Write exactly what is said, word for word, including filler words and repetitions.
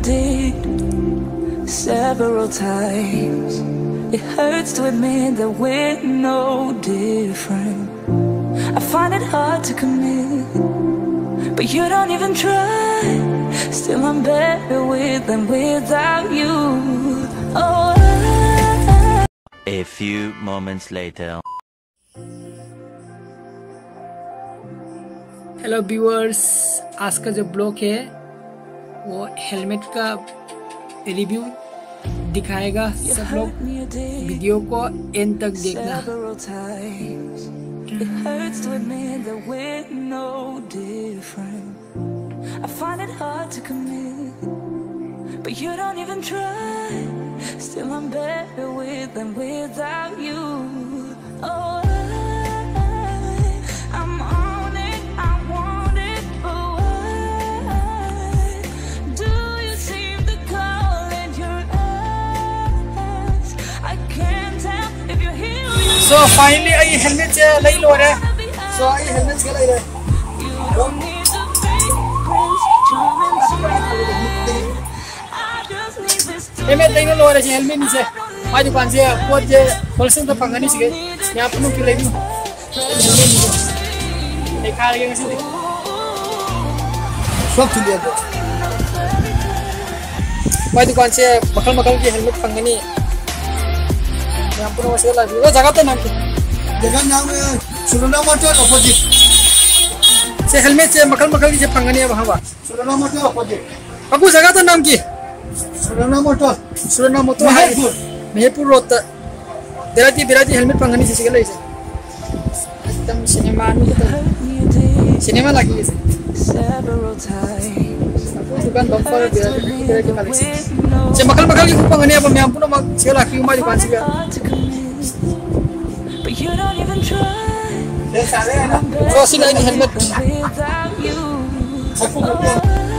did several times. It hurts to admit that we're no different. I find it hard to commit, but you don't even try. Still I'm better with than without you. Oh, I... A few moments later. Hello viewers, आज का जो blog है वो helmet का review दिखाएगा। सब लोग video को एंड तक देखना। So finally I helmet से ले लो रे। So I helmet से ले ले। ये मैं लेने लो रे helmet नहीं से। आज दुकान से बहुत जे होलसेल तो पंगा नहीं सीखे। यहाँ पर नुक ले लूँ। देखा लगे कैसे देख। सब चुनिया दो। आज दुकान से बकल बकल की helmet पंगा नहीं। यहाँ पर वैसे लगी। वो जगह तो नाम क्या? जगह नाम है सुरना मोटर अपोजिट। से हेलमेट से मकल मकल की जब पंगनी है वहाँ बा। Surana motor opposite. आपको जगह तो नाम की? Surana motor. Surana motor. Meharpur. Meharpur road तक। बेराती बेराती हेलमेट पंगनी से सिकल ऐसे। एकदम सिनेमा में तो सिनेमा लगी है। दुकान बम्पर बेराती बेराती मालिक से। से मकल मकल की पंगनी है अब मैं आपको ना मक सिकल आखिरी उम्र दुकान से गया। So, sila ini helmet.